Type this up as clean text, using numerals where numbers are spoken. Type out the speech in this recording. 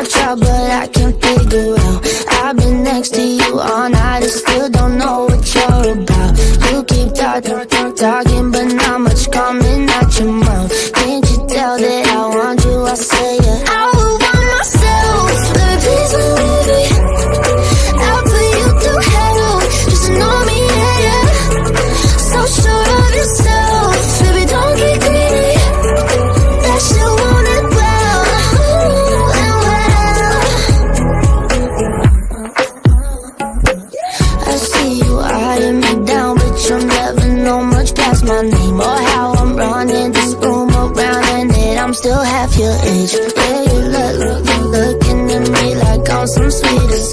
try, but I can't figure out. I've been next to you all night and still don't know what you're about. You keep talking, but not much coming out your mouth. Can't you tell that I want you? I say yeah. I would want myself, baby, please believe me. I'll put you through hell, just to know me, yeah, yeah. So sure of yourself, baby, don't get greedy. That you want it well, and well. I see you eyeing me down, but you'll never know much past my name or how I'm running this room around, and that I'm still half your age. Yeah, you looking at me like I'm some sweetest